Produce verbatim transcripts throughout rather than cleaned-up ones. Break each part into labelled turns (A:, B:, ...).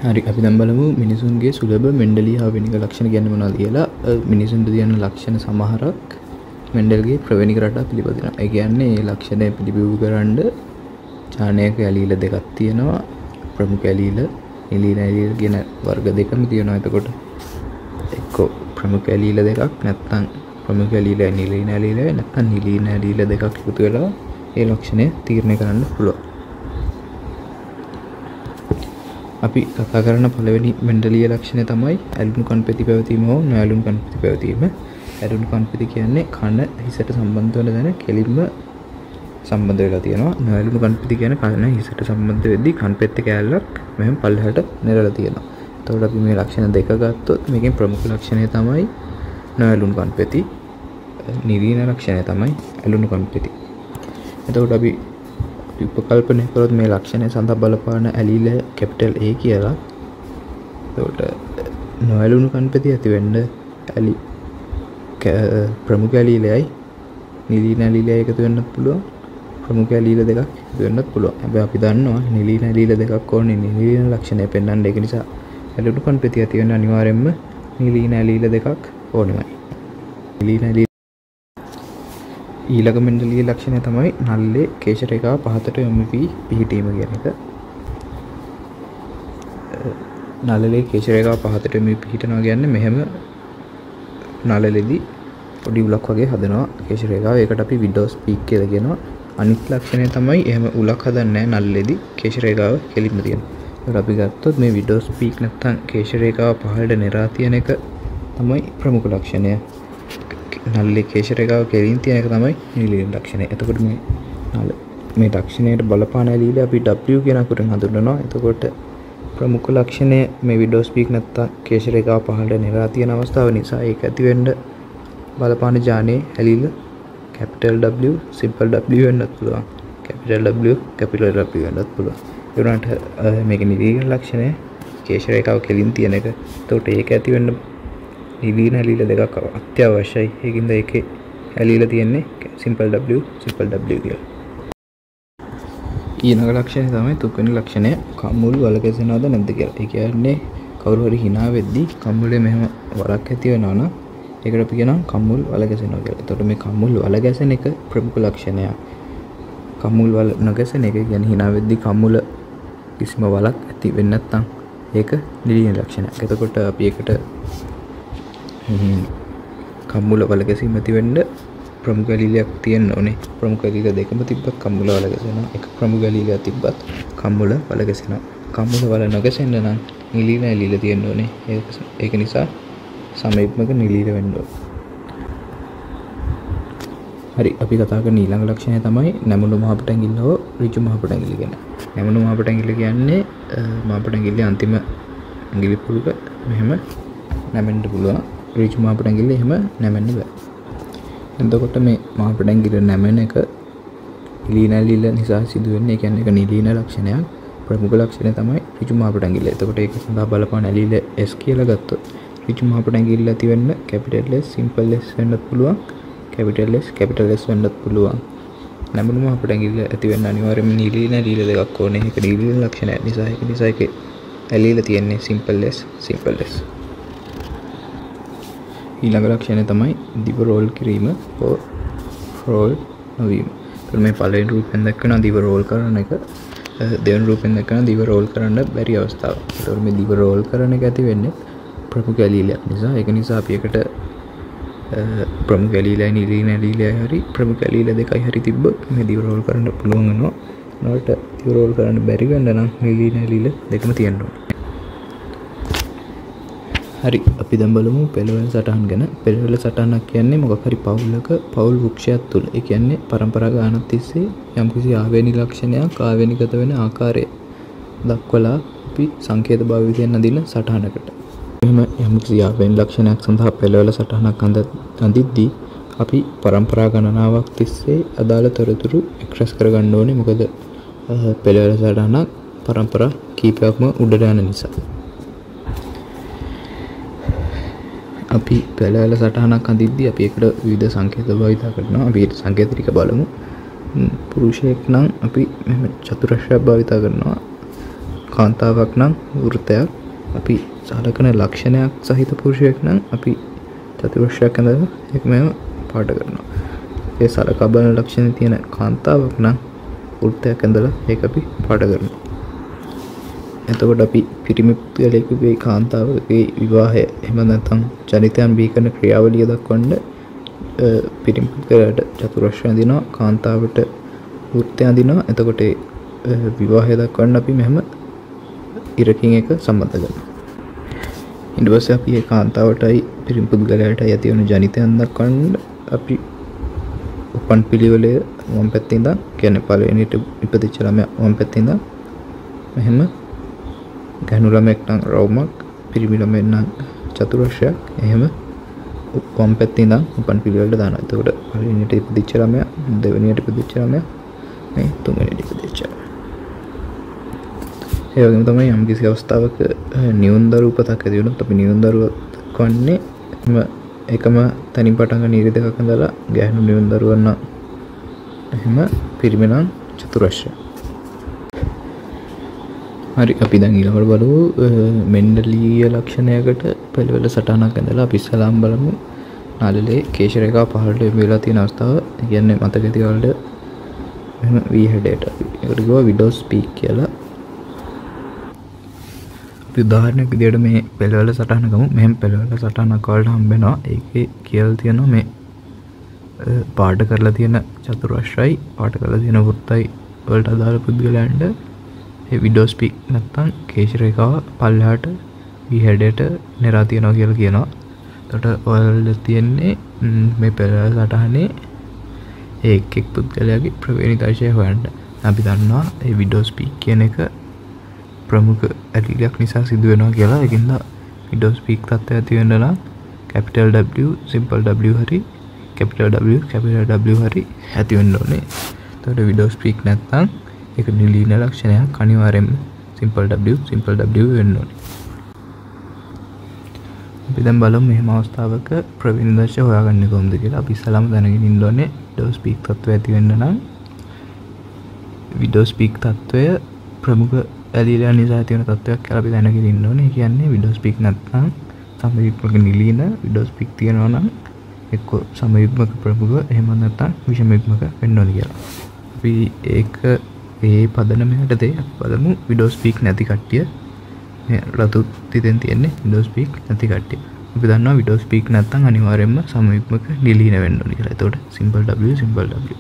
A: හරි අපි දැන් බලමු මිනිසුන්ගේ සුලභ මෙන්ඩලී ආවේනික ලක්ෂණ කියන්නේ මොනවද කියලා. මිනිසුන්ට තියෙන ලක්ෂණ සමහරක් මෙන්ඩල්ගේ ප්‍රවේණික රටා පිළිපදිනවා. ඒ කියන්නේ මේ ලක්ෂණය පිළිබිඹු කරන්න ඡානයක ඇලීල දෙකක් තියෙනවා. ප්‍රමුඛ ඇලීල, නිලීන ඇලීල කියන වර්ග දෙකම තියෙනවා. එතකොට එක්ක ප්‍රමුඛ ඇලීල දෙකක් නැත්නම් ප්‍රමුඛ ඇලීල නිලීන ඇලීල නැත්නම් නිලීන ඇලීල දෙකක් එකතු වෙලා ඒ ලක්ෂණය තීරණය කරන්න පුළුවන්. අපි කතා කරන පළවෙනි මෙන්ඩලීය ලක්ෂණය තමයි ඇලුණු කන්පෙති පැවතීම හෝ නොඇලුණු කන්පෙති පැවතීම. ඇලුණු කන්පෙති කියන්නේ කන හිසට සම්බන්ධ වෙන දැන කෙලින්ම සම්බන්ධ වෙලා තියෙනවා. නොඇලුණු කන්පෙති කියන්නේ කන හිසට සම්බන්ධ වෙද්දී කන්පෙත්ත කෑල්ලක් මෙහෙම පල්ලෙහාට නෙරලා තියෙනවා. එතකොට අපි මේ ලක්ෂණ දෙක ගත්තොත් මේකෙන් ප්‍රමුඛ ලක්ෂණය තමයි නොඇලුණු කන්පෙති. නිලීන ලක්ෂණය තමයි ඇලුණු කන්පෙති. එතකොට අපි උපකල්පනය කරොත් මේ ලක්ෂණය සඳහා බලපාන ඇලීල කැපිටල් A කියලා. එතකොට නොඇලුණු කන්පෙති ඇති වෙන්න ඇලි ප්‍රමුඛ ඇලීලයි නිලීන ඇලීලයි එකතු වෙන්නත් පුළුවන්. ප්‍රමුඛ ඇලීල දෙකක් එකතු වෙන්නත් පුළුවන්. හැබැයි අපි දන්නවා නිලීන ඇලීල දෙකක් ඕනේ නිලීන ලක්ෂණය පෙන්වන්න. ඒක නිසා ඇලුණු කන්පෙති ඇති වෙන්න අනිවාර්යයෙන්ම නිලීන ඇලීල දෙකක් ඕනෙමයි. නිලීන ඇලීල ඊළඟ මෙන්ඩලීය ලක්ෂණය තමයි නල්ලේ කේශ රේඛාව පහතට යොමු වී පිහිටීම කියන එක. නළලේ කේශ රේඛාව පහතට යොමු වී පිහිටනවා කියන්නේ මෙහෙම නළලෙදී පොඩි උලක් වගේ හදනවා කේශ රේඛාව. ඒකට අපි විඩෝස් පීක් කියලා කියනවා. අනිත් ලක්ෂණය තමයි එහෙම උලක් හදන්නේ නැහැ නළලෙදී කේශ රේඛාව කෙලින්ම තියෙනවා. ඒකට අපි ගත්තොත් මේ විඩෝස් පීක් නැත්තම් කේශ රේඛාව පහළට නෙරා තියෙන එක තමයි ප්‍රමුඛ ලක්ෂණය. නල්ලේ කේශ රේඛාව කෙලින් තියෙන එක තමයි නිලීන ලක්ෂණය. එතකොට මේ නල මේ ලක්ෂණයට බලපාන ඇලීල අපි W කියන අකුරෙන් හඳුන්වනවා. එතකොට ප්‍රමුඛ ලක්ෂණය මේ විඩෝස් පීක් නැත්තම් කේශ රේඛාව පහළට නෙරා තියෙන අවස්ථාව නිසා ඒක ඇති වෙන්න බලපාන ජානේ ඇලීල කැපිටල් W, සිම්පල් W වෙන්නත් පුළුවන්. කැපිටල් W, කැපිටල් W වෙන්නත් පුළුවන්. ඒ වුණාට මේක නිලීන ලක්ෂණය කේශ රේඛාව කෙලින් තියෙන එක. එතකොට ඒක ඇති වෙන්න නිලීන ඇලීල දෙකක් අත්‍යවශ්‍යයි. ඒකින්ද ඒකේ ඇලීල තියෙන්නේ සිම්පල් W, සිම්පල් W කියලා. ඊළඟ ලක්ෂණය තමයි තුන්වෙනි ලක්ෂණය කම්මුල් වල ගැසෙනවද නැද්ද කියලා. ඒ කියන්නේ කවුරු හරි hina වෙද්දී කම්මුලේ මෙහෙම වලක් ඇති වෙනවා නම් ඒකට අපි කියනවා කම්මුල් වල ගැසෙනවා කියලා. එතකොට මේ කම්මුල් වල ගැසෙන එක ප්‍රමුඛ ලක්ෂණයක්. කම්මුල් වල නොගැසෙන එක කියන්නේ hina වෙද්දී කම්මුල කිසිම වලක් ඇති වෙන්නේ නැත්නම් ඒක නිලීන ලක්ෂණයක්. එතකොට අපි ඒකට කම්මුල වල ගැසීම ඇති වෙන්න ප්‍රමුඛ ඇලීලයක් තියෙන්න ඕනේ. ප්‍රමුඛ ඇලීල දෙකම තිබ්බත් කම්මුල වල ගැසෙනවා. එක ප්‍රමුඛ ඇලීලයක් තිබ්බත් කම්මුල වල ගැසෙනවා. කම්මුල වල නොගැසෙන්න නම් නිලීන ඇලීල තියෙන්න ඕනේ. ඒක ඒක නිසා සමීපමක නිලීන වෙන්න ඕනේ. හරි අපි කතා කරන ඊළඟ ලක්ෂණය තමයි නැමුණු මහපට ඇඟිල්ල හෝ ඍජු මහපට ඇඟිල්ල කියන. නැමුණු මහපට ඇඟිල්ල කියන්නේ මහපට ඇඟිල්ලේ අන්තිම ඇඟිලි පුරුක මෙහෙම නැමෙන්න පුළුවන්. ඍජු මහපට ඇඟිල්ල එහෙම නැමෙන්න බෑ. එතකොට මේ මහපට ඇඟිල්ල නැමෙන එක නිලීන ඇලීල නිසා සිදුවෙන්නේ. ඒ කියන්නේ ඒක නිලීන ලක්ෂණයක්. ප්‍රමුඛ ලක්ෂණය තමයි ඍජු මහපට ඇඟිල්ල. එතකොට ඒක සඳහා බලපාන ඇලීල S කියලා ගත්තොත් ඍජු මහපට ඇඟිල්ල ඇති වෙන්න කැපිටල් S, සිම්පල් S වෙන්නත් පුළුවන්. කැපිටල් S, කැපිටල් S වෙන්නත් පුළුවන්. නැමුණු මහපට ඇඟිල්ල ඇති වෙන්න අනිවාර්යයෙන්ම නිලීන ඇලීල දෙකක් ඕනේ. ඒක නිලීන ලක්ෂණයක් නිසා ඒක නිසා ඒකේ ඇලීල තියෙන්නේ සිම්පල් S, සිම්පල් S. ඊළඟ ලක්ෂණය තමයි දිව රෝල් කිරීම හෝ රෝල් නොවීම. එතකොට මේ පළවෙනි රූපෙන් දක්වන දිව රෝල් කරන එක දෙවෙනි රූපෙන් දක්වන දිව රෝල් කරන්න බැරි අවස්ථාවක්. එතකොට මේ දිව රෝල් කරන එක ඇති වෙන්නේ ප්‍රමුඛ ඇලීලයක් නිසා. ඒක නිසා අපි එකට ප්‍රමුඛ ඇලීලයි නිලීන ඇලීලයි හරි ප්‍රමුඛ ඇලීල දෙකයි හරි තිබ්බොත් මේ දිව රෝල් කරන්න පුළුවන් වෙනවා. නෝට දිව රෝල් කරන්න බැරි වෙන්න නම් නිලීන ඇලීල දෙකම තියෙන්න ඕනේ. හරි අපි දැන් බලමු පෙළවැල් සටහන් ගැන. පෙළවැල් සටහනක් කියන්නේ මොකක් හරි පවුලක පවුල් වෘක්ෂයක් තුල. ඒ කියන්නේ පරම්පරා ගානක් තිස්සේ යම්කිසි ආවේනික ලක්ෂණයක් ආවේනිකත වෙන ආකාරය දක්වලා අපි සංකේත භාවිතයෙන් අඳින සටහනකට. එහෙම යම්කිසි ආවේනික ලක්ෂණයක් සඳහා පෙළවැල් සටහනක් අඳිද්දී අපි පරම්පරා ගණනාවක් තිස්සේ අදාළ තොරතුරු එක්ස්ප්‍රෙස් කරගන්න ඕනේ. මොකද පෙළවැල් සටහනක් පරම්පරා කීපයක්ම උඩට යන නිසා. අපි පෙළවැල් සටහනක් අඳිද්දී අපි ඒකට විවිධ සංකේත භාවිත කරනවා. අපි ඒ සංකේත ටික බලමු. පුරුෂයෙක් නම් අපි මෙහෙම චතුරස්‍රයක් භාවිත කරනවා. කාන්තාවක් නම් වෘත්තයක් අපි සලකන ලක්ෂණයක් සහිත පුරුෂයෙක් නම් අපි චතුරස්‍රයක් ඇඳලා ඒක මෙහෙම පාට කරනවා. ඒ සලකා බලන ලක්ෂණ තියෙන කාන්තාවක් නම් වෘත්තයක් ඇඳලා ඒක අපි පාට කරනවා. එතකොට අපි පිරිමි පුද්ගලයෙකුගේ කාන්තාවකගේ විවාහය එහෙම නැත්නම් ජනිතයන් බිහි කරන ක්‍රියාවලිය දක්වන්න පිරිමි පුද්ගලයාට චතුරස්‍රය අඳිනවා, කාන්තාවට වෘත්තය අඳිනවා. එතකොට විවාහය දක්වන්න අපි මෙහෙම ඉරකින් එක සම්බන්ධ කරනවා. ඊට පස්සේ අපි ඒ කාන්තාවටයි පිරිමි පුද්ගලයාටයි ඇති වෙන ජනිතයන් දක්වන්න අපි උපන් පිළිවෙලේ වම් පැත්තේ ඉඳන් කියන්නේ පළවෙනිට ඉපදිච්ච ළමයා වම් පැත්තේ ඉඳන් මෙහෙම ගැහණු ළමෙක් නම් රවුමක්, පිරිමි ළමෙක් නම් චතුරස්‍රයක් එහෙම වම් පැත්තේ ඉඳන් උපන් පිළිවෙලට දානවා. එතකොට පළවෙනිට ඉපදිච්ච ළමයා, දෙවෙනියට ඉපදිච්ච ළමයා, මේ තුන්වෙනියට ඉපදිච්ච ළමයා. ඒ වගේම තමයි යම් කිසි අවස්ථාවක නියුන් දරුවපතක් ඇති වුණොත් අපි නියුන් දරුවා දක්වන්නේ එකම තනින් පටන් ගන්න ඉරි දෙකක් ඇඳලා ගැහණු නියුන් දරුවන් නම් එහෙම පිරිමි නම් චතුරස්‍රය. හරි අපි දැන් ඊළඟට බලමු මෙන්ඩලීය ලක්ෂණයකට පිළිවෙල සටහනක් ඇඳලා අපි ඉස්සලාම් බලමු නාලලේ කේශ රේඛා පහළට යොමු වෙලා තියෙන අවස්ථාව. ඒ කියන්නේ මතක ඇති වලට එහෙම V headට අපි ඒකට ගිහුවා විඩෝ ස්පීක් කියලා. අපි උදාහරණයක් විදියට මේ පිළිවෙල සටහන ගමු. මෙහෙම පිළිවෙල සටහනක් වලට හම්බ වෙනවා. ඒකේ කියලා තියෙනවා මේ පාට කරලා තියෙන චතුරස්‍රයි, පාට කරලා තියෙන වෘත්තයි වලට අදාළ පුද්ගලයන්ට ඒ විඩෝ ස්පීක් නැත්තම් කේශ රේඛාව පල්ලෙහාට V headට නෙරා තියනවා කියලා කියනවා. එතකොට ඔයාලට තියෙන්නේ මේ පෙරහැර සටහනේ ඒ එක් එක් පුද්ගලයාගේ ප්‍රවේණිතාංශය හොයන්න. අපි දන්නවා මේ විඩෝ ස්පීක් කියන එක ප්‍රමුඛ ඇතිලක් නිසා සිදු වෙනවා කියලා. ඒකින්ද විඩෝ ස්පීක් තත්ත්වය ඇති වෙන්න නම් capital W, simple W හරි capital W, capital W හරි ඇති වෙන්න ඕනේ. එතකොට විඩෝ ස්පීක් නැත්තම් ඒක නිලීන ලක්ෂණයක් අනිවාර්යයෙන්ම simple W, simple W වෙන්න ඕනේ. අපි දැන් බලමු මෙහෙම අවස්ථාවක ප්‍රවේණිතාංශය හොයාගන්නේ කොහොමද කියලා. අපි ඉස්සලාම දැනගෙන ඉන්න ඕනේ විඩෝ ස්පීක් තත්ත්වය ඇති වෙන්න නම් විඩෝ ස්පීක් තත්ත්වය ප්‍රමුඛ ඇලිලා නිසා ඇති වෙන තත්ත්වයක් කියලා අපි දැනගෙන ඉන්න ඕනේ. ඒ කියන්නේ විඩෝ ස්පීක් නැත්නම් සමයුග්මක නිලීන විඩෝ ස්පීක් තියෙනවා නම් එක්ක සමයුග්මක ප්‍රමුඛ එහෙම නැත්නම් විෂමයුග්මක වෙන්න ඕනේ කියලා. අපි ඒක ඒ පදනම යටතේ බලමු විඩෝ ස්පීක් නැති කට්ටිය. මේ රතු තිතෙන් තියෙන්නේ විඩෝ ස්පීක් නැති කට්ටිය. අපි දන්නවා විඩෝ ස්පීක් නැත්නම් අනිවාර්යයෙන්ම සමයුග්මක නිලීන වෙන්න ඕනේ කියලා. එතකොට simple W, simple W.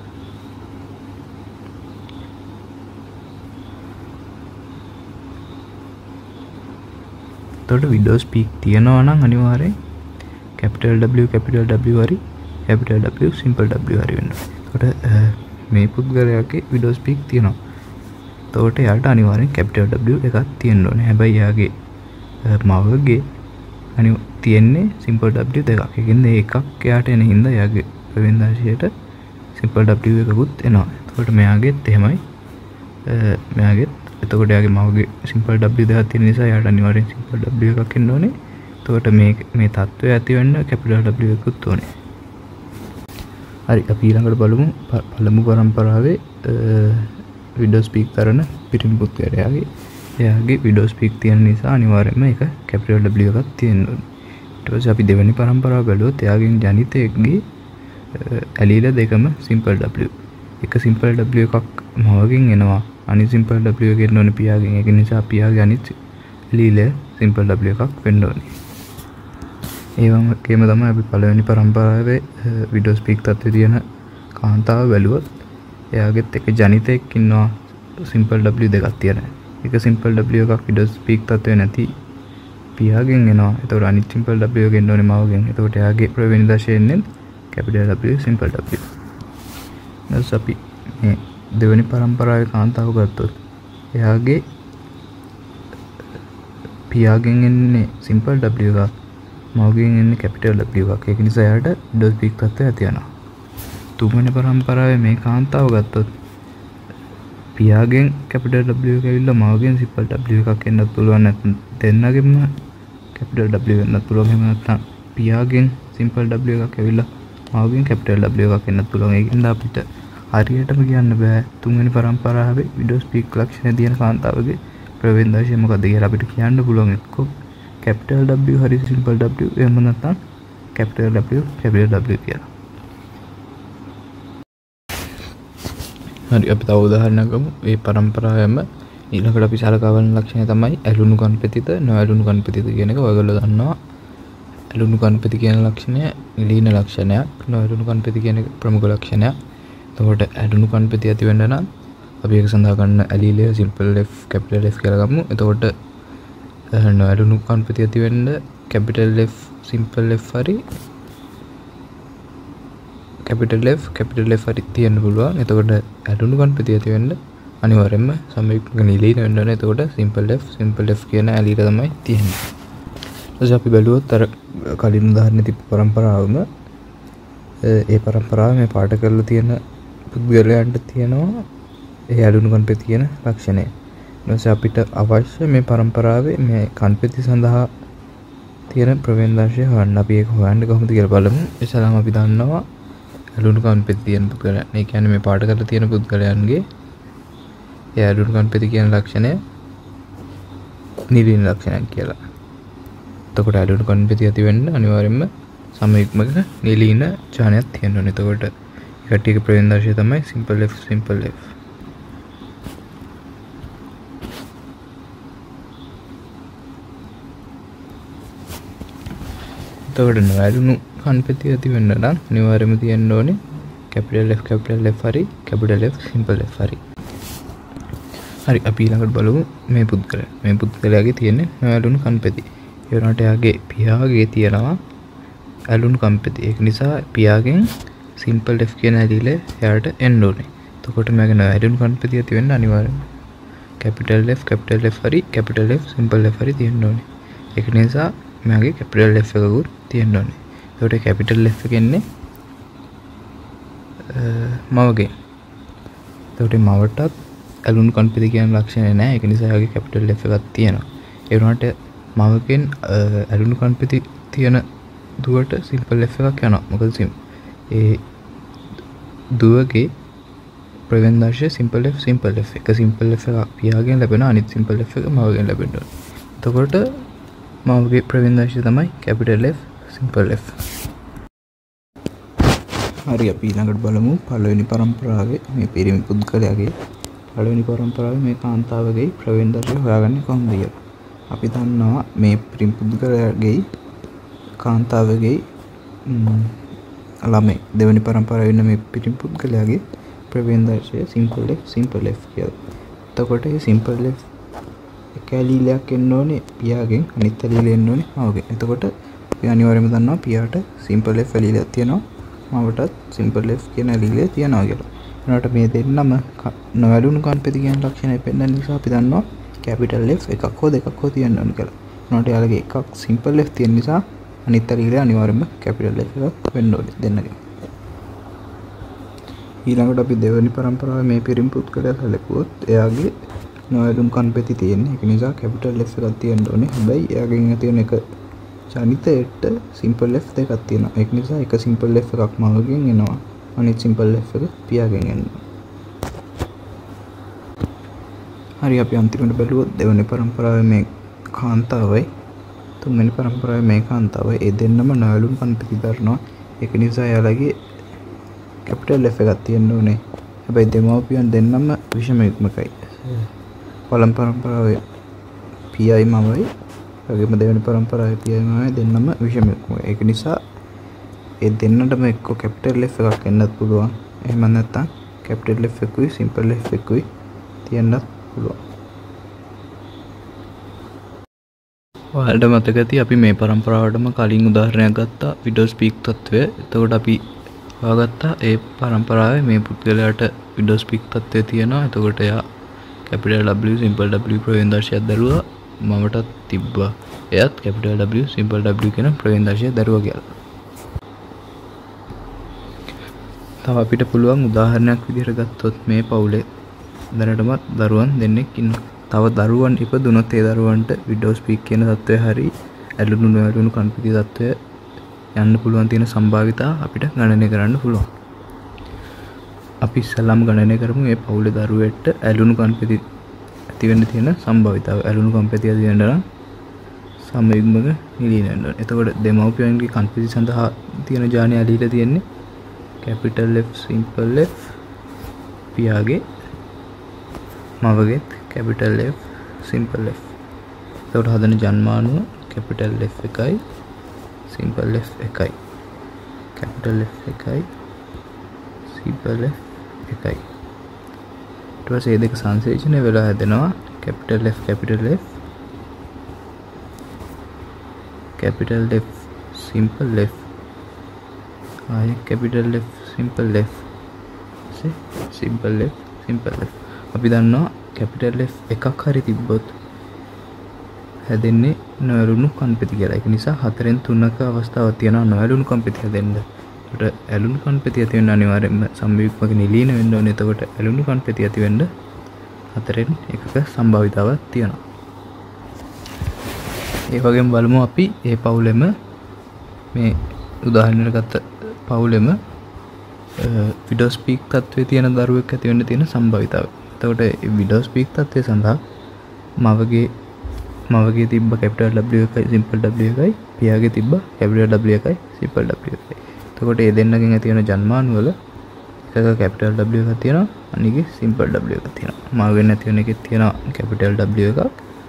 A: එතකොට විඩෝ ස්පීක් තියනවා නම් අනිවාර්යෙන් capital W, capital W හරි capital W, simple W හරි වෙන්න ඕනේ. එතකොට මේ පුද්ගලයාගේ විඩෝ ස්පීක් තියෙනවා. එතකොට එයාට අනිවාර්යෙන් capital W එකක් තියෙන්න ඕනේ. හැබැයි එයාගේ මවගේ අනි තියෙන්නේ simple W දෙකක්. ඒකින්ද එකක් එයාට එන හින්දා එයාගේ ප්‍රවේණිතාංශයට simple W එකකුත් එනවා. එතකොට මෙයාගෙත් එහෙමයි. මෙයාගෙත් එතකොට එයාගේ මවගේ simple W දෙකක් තියෙන නිසා එයාට අනිවාර්යෙන් simple W එකක් එන්න ඕනේ. එතකොට මේ මේ තත්ත්වය ඇති වෙන්න capital W එකකුත් ඕනේ. හරි අපි ඊළඟට බලමු පළමු පරම්පරාවේ විඩෝ ස්පීක් තරන පිරිමි පුද්ගලයාගේ එයාගේ විඩෝ ස්පීක් තියෙන නිසා අනිවාර්යයෙන්ම ඒක capital W එකක් තියෙන්න ඕනේ. ඊට පස්සේ අපි දෙවෙනි පරම්පරාව බැලුවොත් එයාගෙන් ජනිතයෙක්ගේ ඇලීල දෙකම simple W. එක simple W එකක් මවගෙන් එනවා. අනිත් simple W එක එන්න ඕනේ පියාගෙන්. ඒක නිසා පියාගේ අනිත් ඇලීල simple W එකක් වෙන්න ඕනේ. ඒ වගේම තමයි අපි පළවෙනි පරම්පරාවේ විඩෝ ස්පීක් තත්ත්වයේ තියෙන කාන්තාව බැලුවොත් එයාගෙත් එක ජනිතයෙක් ඉන්නවා simple W දෙකක් තියෙන. එක simple W එකක් විඩෝ ස්පීක් තත්ත්වයේ නැති පියාගෙන් එනවා. ඒතකොට අනිත් simple W එක එන්න ඕනේ මවගෙන්. ඒතකොට එයාගේ ප්‍රවේණිතාංශය එන්නේ capital W, simple W. ඊට අපි මේ දෙවෙනි පරම්පරාවේ කාන්තාව ගත්තොත් එයාගේ පියාගෙන් එන්නේ simple W එකක්, මවගෙන් එන්නේ capital W එකක්. ඒක නිසා එයාට විඩෝ ස්පීක් තත්ත්වය ඇති වෙනවා. තුන්වෙනි පරම්පරාවේ මේ කාන්තාව ගත්තොත් පියාගෙන් capital W එක ඇවිල්ලා මවගෙන් simple W එකක් එන්නත් පුළුවන්. නැත්නම් දෙන්නගෙම capital W වෙන්නත් පුළුවන්. එහෙම නැත්නම් පියාගෙන් simple W එකක් ඇවිල්ලා මවගෙන් capital W එකක් එන්නත් පුළුවන්. ඒකින්ද අපිට හරියටම කියන්න බෑ තුන්වෙනි පරම්පරාවේ විඩෝ ස්පීක් ලක්ෂණ තියෙන කාන්තාවගේ ප්‍රවේදර්ශය මොකක්ද කියලා අපිට කියන්න පුළුවන් එක්ක capital W හරි simple W එහෙම නැත්නම් capital W capital W කියලා. හරි අපි තව උදාහරණයක් ගමු. මේ පරම්පරාවෙම ඊළඟට අපි සලකා බලන ලක්ෂණය තමයි ඇලුණු කන්පතිත නොඇලුණු කන්පතිත කියන එක. ඔයගොල්ලෝ දන්නවා ඇලුණු කන්පති කියන ලක්ෂණය නිලීන ලක්ෂණයක්, නොඇලුණු කන්පති කියන එක ප්‍රමුඛ ලක්ෂණයක්. එතකොට ඇලුණු කන්පති ඇති වෙන්න නම් අපි ඒක සඳහා ගන්න ඇලීලය simple F capital F කියලා ගමු. එතකොට නොඇලුණු කන්පති ඇති වෙන්න capital F simple F හරි capital F capital F හරි තියෙන්න පුළුවන්. එතකොට ඇලුණු කන්පති ඇති වෙන්න අනිවාර්යයෙන්ම සමයුක්ත නිලීන වෙන්න ඕනේ. එතකොට simple F simple F කියන ඇලීල තමයි තියෙන්නේ. ඊට අපි බැලුවොත් අර කලින් උදාහරණෙ තිබ්බ පරම්පරාවම ඒ පරම්පරාව මේ පාඩ කරලා තියෙන පුද්ගලයන්ට තියෙනවා ඒ ඇලුණු කන්පති කියන ලක්ෂණය. ඊට අපිට අවශ්‍ය මේ පරම්පරාවේ මේ කන්පති සඳහා තියෙන ප්‍රවේදර්ශය හොයන්න. අපි ඒක හොයන්න කොහොමද කියලා බලමු. ඉතින් අපි දන්නවා ඇලුණු කන්පති තියෙන පුද්ගලයන්. ඒ කියන්නේ මේ පාඩ කරලා තියෙන පුද්ගලයන්ගේ ඒ ඇලුණු කන්පති කියන ලක්ෂණය නිලීන ලක්ෂණයක් කියලා. එතකොට ඇලුණු කන්පති ඇති වෙන්න අනිවාර්යයෙන්ම සමයුක්මක නිලීන ඡානයක් තියෙන්න ඕනේ. එතකොට ඒකට ප්‍රවේදර්ශය තමයි simple F simple F. එතකොට නොඇලුණු කන්පති ඇති වෙන්න නම් අනිවාර්යයෙන්ම තියෙන්න ඕනේ capital F capital F හරි capital F simple F හරි. හරි අපි ඊළඟට බලමු මේ පුද්ගලයා. මේ පුද්ගලයාගේ තියෙන නොඇලුණු කන්පති. ඒ වුණාට එයාගේ පියාගේ තියෙනවා ඇලුණු කන්පති. ඒක නිසා පියාගෙන් simple F කියන ඇලීල එයාට එන්න ඕනේ. එතකොට මගේ නොඇලුණු කන්පති ඇති වෙන්න අනිවාර්යයෙන්ම capital F capital F හරි capital F simple F හරි තියෙන්න ඕනේ. ඒක නිසා මගේ capital F එකකුත් තියෙන්න ඕනේ. ඒකට capital F එක එන්නේ මවගේ. ඒකට මවටත් ඇලුණු කන්පති කියන ලක්ෂණය නැහැ. ඒක නිසා එයාගේ capital F එකක් තියෙනවා. ඒ වුණාට මවගෙන් ඇලුණු කන්පති තියෙන දුවට simple F එකක් යනවා. මොකද ඒ දුවගේ ප්‍රවේදර්ශය simple F simple F එක simple F එකක් පියාගෙන් ලැබෙන අනිත් simple F එක මවගෙන් ලැබෙන්න ඕනේ. එතකොට මවගේ ප්‍රවේදර්ශය තමයි capital F simple F. හරි අපි ඊළඟට බලමු පළවෙනි පරම්පරාවේ මේ පිරිමි පුද්ගලයාගේ පළවෙනි පරම්පරාවේ මේ කාන්තාවගේ ප්‍රවේදර්ශය හොයාගන්නේ කොහොමද කියලා. අපි දන්නවා මේ පිරිමි පුද්ගලයාගේ කාන්තාවගේ ළමයි දෙවෙනි පරම්පරාවේ ඉන්න මේ පිරිමි පුද්ගලයාගේ ප්‍රවේදර්ශය simple F simple F කියලා. එතකොට මේ simple F එක ඇලීලයක් එන්න ඕනේ පියාගෙන් අනිත් ඇලීල එන්න ඕනේ මවගෙන්. එතකොට අපි අනිවාර්යයෙන්ම දන්නවා පියාට simple F ඇලීලයක් තියෙනවා මවටත් simple F කියන ඇලීලය තියෙනවා කියලා. එනකොට මේ දෙන්නම නොඇලුණු කන්පති කියන ලක්ෂණය පෙන්වන නිසා අපි දන්නවා capital F එකක් හෝ දෙකක් හෝ තියෙන්න ඕනේ කියලා. එනකොට යාළගේ එකක් simple F තියෙන නිසා අනිත් ඇලීලය අනිවාර්යයෙන්ම capital F එකක් වෙන්න ඕනේ දෙන්නගේ. ඊළඟට අපි දෙවෙනි පරම්පරාවේ මේ පිරිමි පුද්ගලයා සැලකුවොත් එයාගේ නොඇලුණු කන්පති තියෙන්නේ. ඒක නිසා capital F එකක් තියෙන්න ඕනේ. හැබැයි එයාගෙන් තියෙන එක ජනිතයට simple F දෙකක් තියෙනවා. ඒක නිසා එක simple F එකක් මවගෙන් එනවා. අනිත් simple F එක පියාගෙන් එනවා. හරි අපි අන්තිමට බැලුවොත් දෙවෙනි පරම්පරාවේ මේ කාන්තාවයි තුන්වෙනි පරම්පරාවේ මේ කාන්තාවයි ඒ දෙන්නම නොඇලුණු කන්පති දරනවා. ඒක නිසා එයාලගේ capital F එකක් තියෙන්න ඕනේ. හැබැයි දෙමව්පියන් දෙන්නම විෂම යුග්මකයි. පළමු පරම්පරාවේ පියයි මවයි වගේම දෙවෙනි පරම්පරාවේ පියයි මවයි දෙන්නම විෂම යුග්මකයි. ඒක නිසා ඒ දෙන්නටම එක්ක capital F එකක් එන්නත් පුළුවන්. එහෙම නැත්නම් capital F එකකුයි simple F එකකුයි තියෙන්නත් පුළුවන්. ඔයාලට මතක ඇති අපි මේ පරම්පරාවටම කලින් උදාහරණයක් ගත්තා windows peak තත්ත්වය. එතකොට අපි හොයාගත්තා ඒ පරම්පරාවේ මේ පුද්ගලයාට windows peak තත්ත්වය තියෙනවා. එතකොට එයා capital W simple W ප්‍රවේදර්ශයක් දරුවා මමටත් තිබ්බා. එයත් capital W simple W කියන ප්‍රවේදර්ශය දරුවා කියලා. තව අපිට පුළුවන් උදාහරණයක් විදිහට ගත්තොත් මේ පවුලේ දැනටමත් දරුවන් දෙන්නෙක් ඉන්නවා. තව දරුවන් ඉපදුනොත් ඒ දරුවන්ට windows peak කියන තත්ත්වය හරි ඇලුණු නොඇලුණු කන්පති තත්ත්වය යන්න පුළුවන් තියෙන සම්භාවිතා අපිට ගණනය කරන්න පුළුවන්. අපි ඉස්සෙල්ලාම ගණනය කරමු මේ පවුලේ දරුවෙක්ට ඇලුණු කන්පති ඇති වෙන්න තියෙන සම්භාවිතාව. ඇලුණු කම්පැති ඇති වෙන්න නම් සමයුග්මක නිලීන වෙන්න ඕනේ. එතකොට දෙමව්පියන්ගේ කම්පැති සඳහා තියෙන ජානය ඇලිලා තියෙන්නේ capital F simple F, පියාගේ මවගේත් capital F simple F. එතකොට හදන ජන්මානුව capital F එකයි simple F එකයි. capital F එකයි simple F එකයි. ඊට පස්සේ මේ දෙක සංසේචනය වෙලා හැදෙනවා capital F capital F capital F simple F ආය capital F simple F simple F simple F. අපි දන්නවා capital F එකක් හරි තිබ්බොත් හැදෙන්නේ නොඇලුණු කන්පැති කියලා. ඒක නිසා හතරෙන් තුනක අවස්ථාවක් තියෙනවා නොඇලුණු කන්පැති හැදෙන්න. ඒකට ඇලුණු කන්පැති ඇති වෙන්න අනිවාර්යයෙන්ම සම්භාවිකව නිලීන වෙන්න ඕනේ. එතකොට ඇලුණු කන්පැති ඇති වෙන්න හතරෙන් එකක සම්භාවිතාවක් තියෙනවා. ඒ වගේම බලමු අපි මේ පවුලෙම මේ උදාහරණයක් ගත්ත පවුලෙම විඩෝස්පීක් තත්ත්වයේ තියෙන දරුවෙක් ඇති වෙන්න තියෙන සම්භාවිතාවය. එතකොට මේ විඩෝස්පීක් තත්ත්වය සඳහා මවගේ මවගේ තිබ්බ capital W එකයි simple W එකයි, පියාගේ තිබ්බ capital W එකයි simple W එකයි. එතකොට මේ දෙන්නගෙන් ඇති වෙන ජන්මානු වල එකක capital W එකක් තියෙනවා, අනිකේ simple W එකක් තියෙනවා. මවගෙන් ඇති වෙන එකේ තියෙනවා capital W එකක්,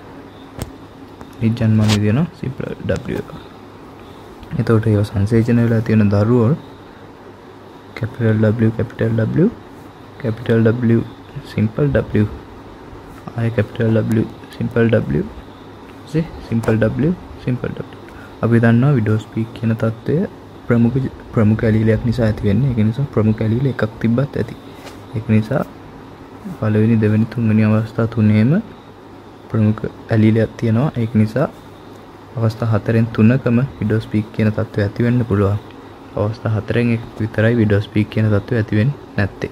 A: අනිත් ජන්මානුවේ තියෙනවා simple W එකක්. එතකොට ඒව සංසේචන වෙලා තියෙන දරුවෝ capital W capital W capital W simple W ආය capital W simple W see simple W simple W. අපි දන්නවා විඩෝස්පීක් කියන තත්ත්වය ප්‍රමුඛ ප්‍රමුඛ ඇලීලයක් නිසා ඇති වෙන්නේ. ඒක නිසා ප්‍රමුඛ ඇලීල එකක් තිබ්බත් ඇති. ඒක නිසා පළවෙනි දෙවෙනි තුන්වෙනි අවස්ථා තුනේම ප්‍රමුඛ ඇලීලයක් තියෙනවා. ඒක නිසා අවස්ථා හතරෙන් තුනකම විඩෝස්පීක් කියන තත්ත්වය ඇති වෙන්න පුළුවන්. අවස්ථා හතරෙන් එක විතරයි විඩෝස්පීක් කියන තත්ත්වය ඇති වෙන්නේ නැත්තේ.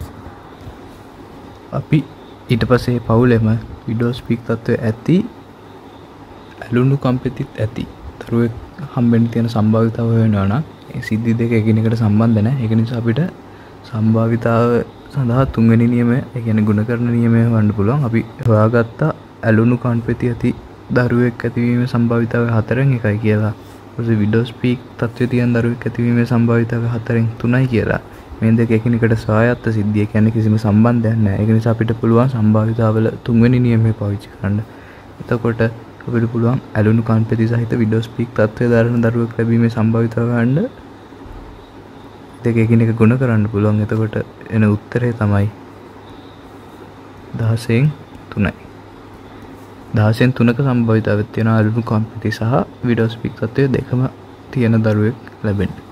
A: අපි ඊට පස්සේ පවුලෙම විඩෝස්පීක් තත්ත්වය ඇති ඇලුණු කම්පැතිත් ඇති දරුවෙක් හම්බෙන්න තියෙන සම්භාවිතාව වෙනවා නම් ඒ සිද්ධි දෙක එකිනෙකට සම්බන්ධ නැහැ. ඒක නිසා අපිට සම්භාවිතාව සඳහා තුන්වෙනි නියමය, ඒ කියන්නේ ගුණකරන නියමය වන්න පුළුවන්. අපි හොයාගත්ත ඇලුණු කම්පැති ඇති දරුවෙක් ඇතිවීමේ සම්භාවිතාවය හතරෙන් එකයි කියලා. ඊපස්සේ විඩෝස්පීක් තත්ත්වයේ තියෙන දරුවෙක් ඇතිවීමේ සම්භාවිතාවය හතරෙන් තුනයි කියලා. මේ දෙක එකිනෙකට සායත්ත සිද්ධිය, කියන්නේ කිසිම සම්බන්ධයක් නැහැ. ඒක නිසා අපිට පුළුවන් සම්භාවිතාවල තුන්වෙනි නියමය පාවිච්චි කරන්න. එතකොට අපිට පුළුවන් ඇලුණු කම්පැති සහිත විඩෝස්පීක් තත්ත්වයේ දරන දරුවෙක් ලැබීමේ සම්භාවිතාව ගන්න දෙක එකිනෙක ගුණ කරන්න පුළුවන්. එතකොට එන උත්තරේ තමයි දහසෙන් තුනයි. දහසෙන් තුනක සම්භාවිතාවක් තියෙන ඇලුණු කම්පැති සහ විඩෝස්පීක් තත්ත්වයේ දෙකම තියෙන දරුවෙක් ලැබෙන්න.